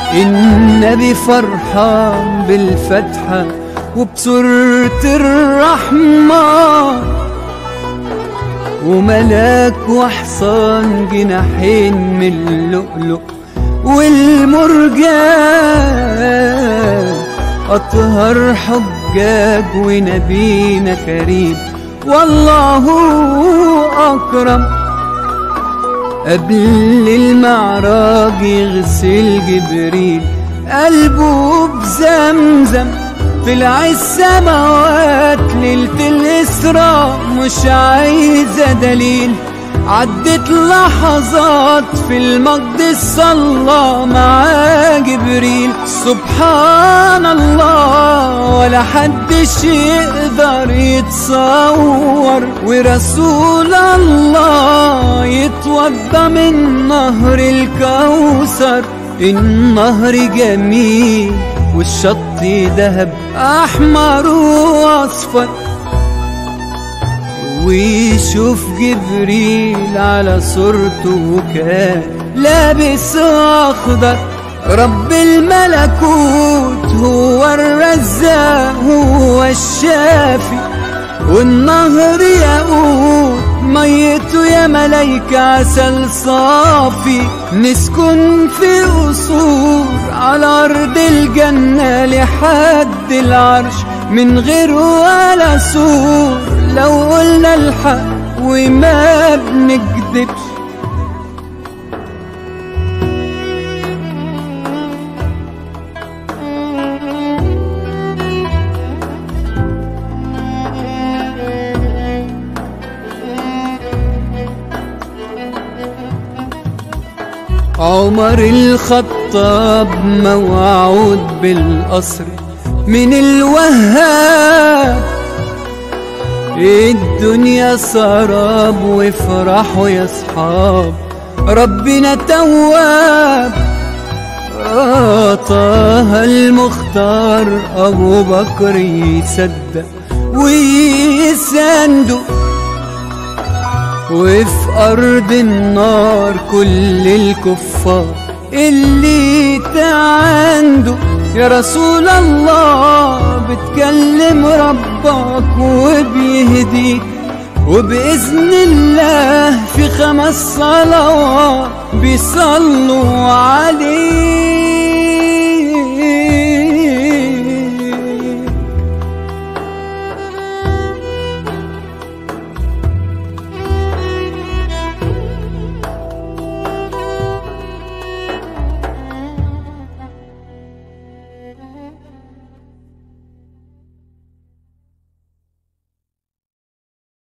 النبي فرحان بالفتحة وبسورة الرحمن، وملاك وحصان جناحين من اللؤلؤ والمرجان، أطهر حجاج ونبينا كريم والله أكرم. قبل المعراج يغسل جبريل قلبه بزمزم، طلع السماوات ليلة الإسراء مش عايزة دليل، عدت لحظات في المقدس صلى مع جبريل. سبحان الله ولا حدش يقدر يتصور، ورسول الله يتوضى من نهر الكوثر. النهر جميل والشط دهب أحمر وأصفر، ويشوف جبريل على صورته كان لابس أخضر. رب الملكوت هو الرزاق هو الشافي، والنهر يقود ميته يا ملايكة عسل صافي. نسكن في قصور على أرض الجنة لحد العرش من غير ولا سور، لو قلنا الحق وما بنكدبش. عمر الخطاب موعود بالقصر من الوهاب، الدنيا سراب وافرحوا يا اصحاب ربنا تواب. طه المختار ابو بكر يصدق ويسنده، وفي أرض النار كل الكفار اللي تعنده. يا رسول الله بتكلم ربك وبيهديك، وبإذن الله في 5 صلوات بيصلوا